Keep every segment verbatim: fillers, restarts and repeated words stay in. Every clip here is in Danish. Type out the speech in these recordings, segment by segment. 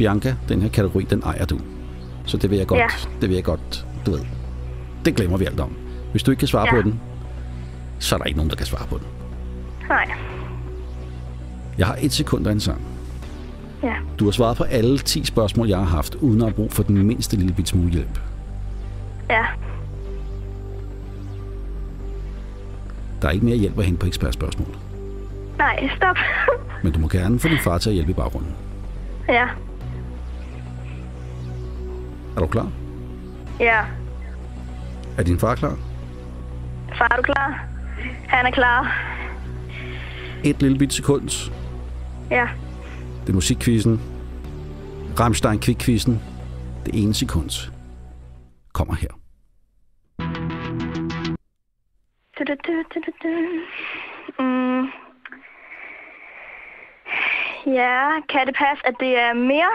Bianca, den her kategori, den ejer du. Så det vil jeg godt, Ja. det vil jeg godt, du ved. Det glemmer vi alt om. Hvis du ikke kan svare Ja. på den, så er der ikke nogen, der kan svare på den. Nej. Jeg har et sekund af en sang. Ja. Du har svaret på alle ti spørgsmål, jeg har haft, uden at have brug for den mindste lille bit smule hjælp. Ja. Der er ikke mere hjælp at hente på ekspertspørgsmål. Nej, stop. Men du må gerne få din far til at hjælpe i baggrunden. Ja. Er du klar? Ja. Er din far klar? Far, er du klar? Han er klar. Et lille bit sekund. Ja. Det er musikkvisten. Rammstein Quick-quizzen. Det ene sekund kommer her. Du, du, du, du, du, du. Mm. Ja, kan det passe, at det er mere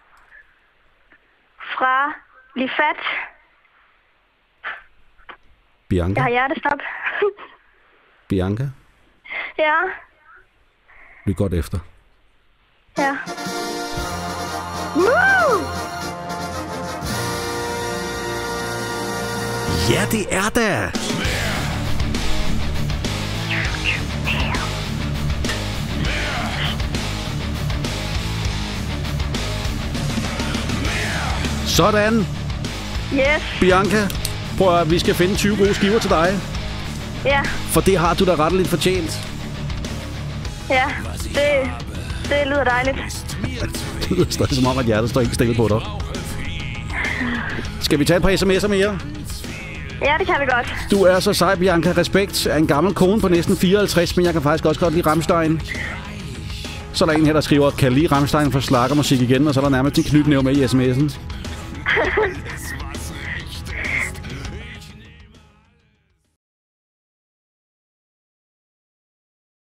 fra Lifat? Bianca? Jeg har hjertestop. Bianca? Ja. Lyt godt efter. Ja. Woo! Ja, det er da! Sådan! Yes. Bianca, prøv at vi skal finde tyve gode skiver til dig. Ja. For det har du da retteligt fortjent. Ja. Det, det lyder dejligt. Det lyder stadig som om, at hjertet står ikke stille på dig. Skal vi tage et par sms'er mere? Ja, det kan vi godt. Du er så sej, Bianca. Respekt er en gammel kone på næsten fireoghalvtreds, men jeg kan faktisk også godt lide Rammstein. Så er der en her, der skriver, kan lide Rammstein for slakkermusik igen, og så er der nærmest en knytnæve med i sms'en.